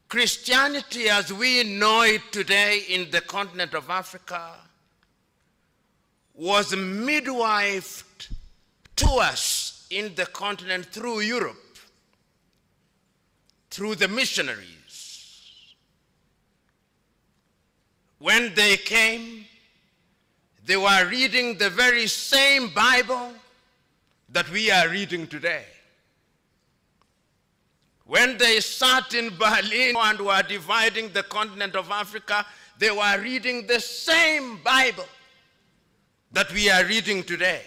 Christianity as we know it today in the continent of Africa was midwifed to us in the continent through Europe, through the missionaries. When they came, they were reading the very same Bible that we are reading today. When they sat in Berlin and were dividing the continent of Africa, they were reading the same Bible that we are reading today.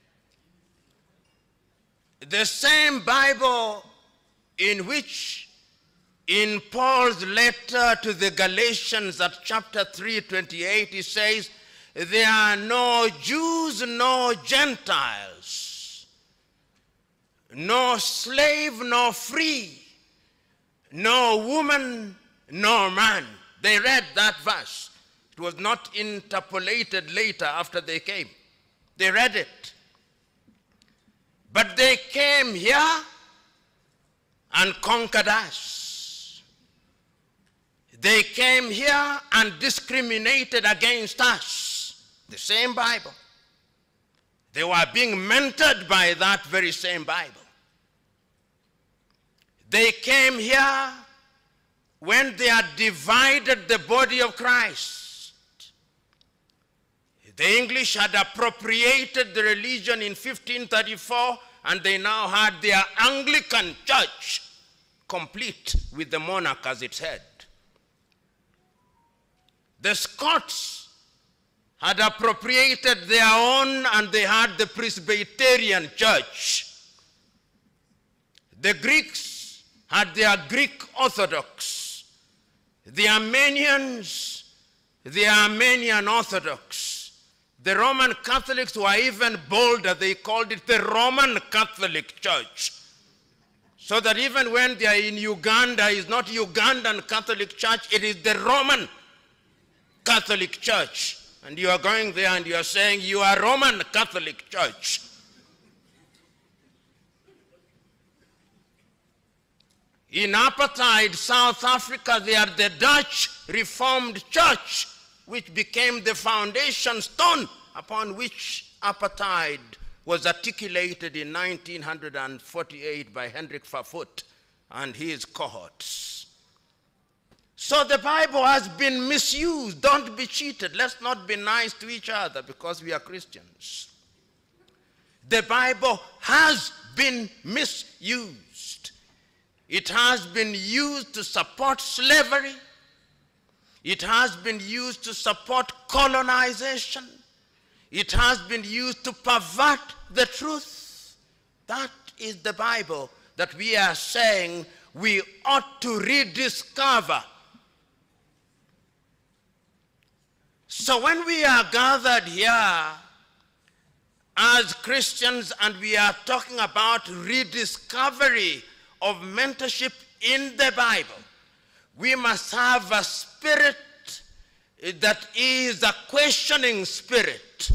The same Bible in which, in Paul's letter to the Galatians at chapter 3:28, he says, there are no Jews, no Gentiles, no slave, no free, no woman, no man. They read that verse. It was not interpolated later after they came. They read it. But they came here and conquered us. They came here and discriminated against us. The same Bible. They were being mentored by that very same Bible. They came here when they had divided the body of Christ. The English had appropriated the religion in 1534, and they now had their Anglican church, complete with the monarch as its head. The Scots had appropriated their own, and they had the Presbyterian church. The Greeks had their Greek Orthodox. The Armenians, the Armenian Orthodox. The Roman Catholics were even bolder. They called it the Roman Catholic Church. So that even when they are in Uganda, it's not Ugandan Catholic Church, it is the Roman Catholic Church. And you are going there and you are saying you are Roman Catholic Church. In apartheid South Africa, they are the Dutch Reformed Church, which became the foundation stone upon which apartheid was articulated in 1948 by Hendrik Verwoerd and his cohorts. So the Bible has been misused. Don't be cheated. Let's not be nice to each other because we are Christians. The Bible has been misused. It has been used to support slavery. It has been used to support colonization. It has been used to pervert the truth. That is the Bible that we are saying we ought to rediscover. So when we are gathered here as Christians and we are talking about rediscovery of mentorship in the Bible, we must have a spirit that is a questioning spirit.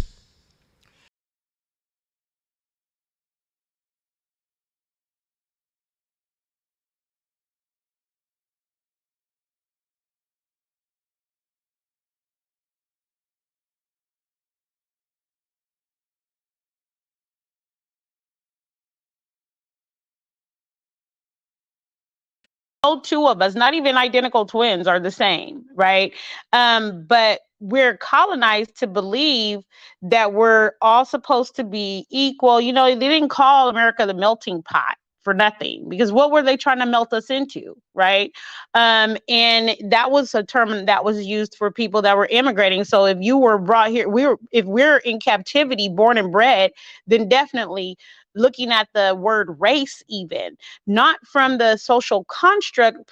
Two of us, not even identical twins, are the same, right? But we're colonized to believe that we're all supposed to be equal. You know, they didn't call America the melting pot for nothing, because what were they trying to melt us into, right? And that was a term that was used for people that were immigrating. So if you were brought here, if we're in captivity, born and bred, then definitely looking at the word race, even not from the social construct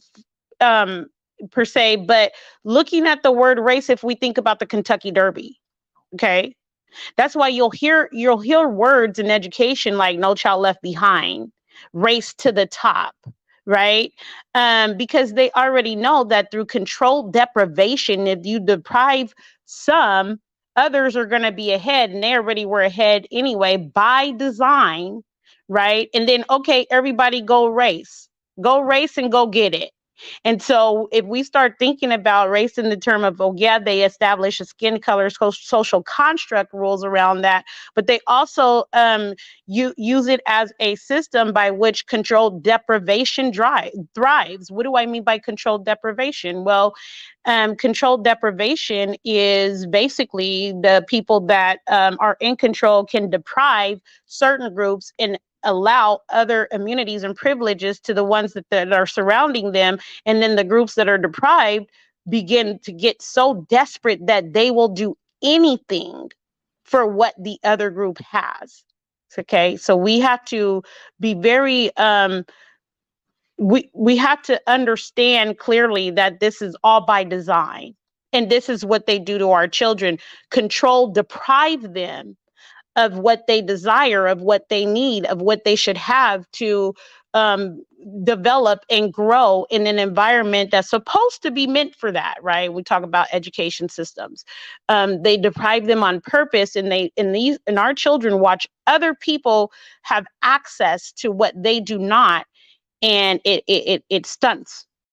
per se, but looking at the word race, if we think about the Kentucky Derby, okay? That's why you'll hear words in education like No Child Left Behind, Race to the Top, right? Because they already know that through controlled deprivation, if you deprive some, others are going to be ahead, and they already were ahead anyway by design, right? And then, okay, everybody go race and go get it. And so if we start thinking about race in the term of, oh, yeah, they establish a skin color, social construct rules around that, but they also use it as a system by which controlled deprivation thrives. What do I mean by controlled deprivation? Well, controlled deprivation is basically the people that are in control can deprive certain groups and allow other immunities and privileges to the ones that are surrounding them. And then the groups that are deprived begin to get so desperate that they will do anything for what the other group has. Okay, so we have to be very we have to understand clearly that this is all by design, and this is what they do to our children: control, deprive them of what they desire, of what they need, of what they should have to develop and grow in an environment that's supposed to be meant for that, right? We talk about education systems. They deprive them on purpose, and our children watch other people have access to what they do not, and it stunts